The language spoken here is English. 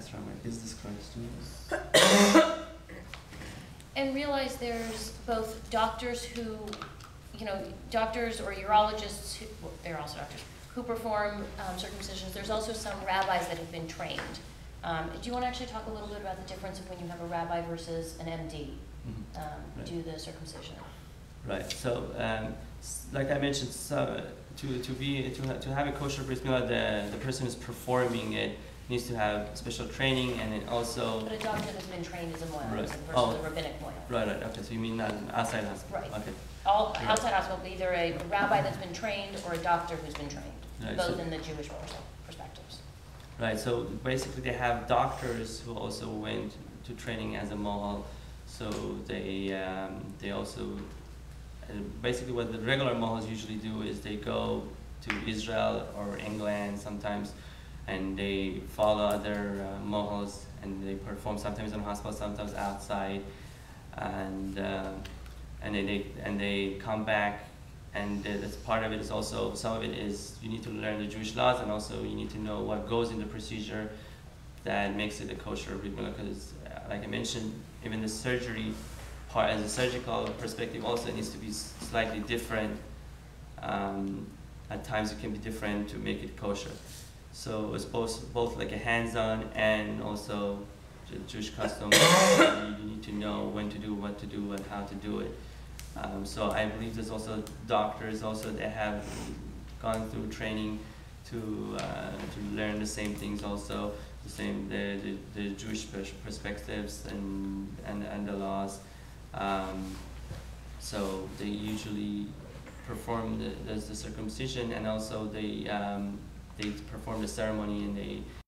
ask Rama, is this correct? And realize there's both doctors who, doctors or urologists, who, well, they're also doctors, who perform circumcisions. There's also some rabbis that have been trained. Do you want to actually talk a little bit about the difference of when you have a rabbi versus an MD Right. do the circumcision? Right. So, like I mentioned, so to have a kosher bris milah, the person who's performing it needs to have special training, and then also. But a doctor that's been trained is a mohel, Right. versus a rabbinic mohel. Right. Right. Okay. So you mean not an outside hospital? Right. Okay. All outside hospital, either a rabbi that's been trained or a doctor who's been trained, Right, both so- in the Jewish perspectives. Right. So basically, they have doctors who also went to training as a mohel. So they also basically what the regular mohels usually do is they go to Israel or England sometimes, and they follow other mohels, and they perform sometimes in hospital, sometimes outside, and they come back, and that's part of it is also, some of it is you need to learn the Jewish laws, and also you need to know what goes in the procedure that makes it a kosher brit milah, because like I mentioned, even the surgery part, as a surgical perspective, also needs to be slightly different. At times it can be different to make it kosher. So it's both like a hands-on and also Jewish custom. You need to know when to do, what to do, and how to do it. So I believe there's also doctors also that have gone through training to learn the same things also, the Jewish perspectives and the laws. So they usually perform the circumcision, and also they perform the ceremony, and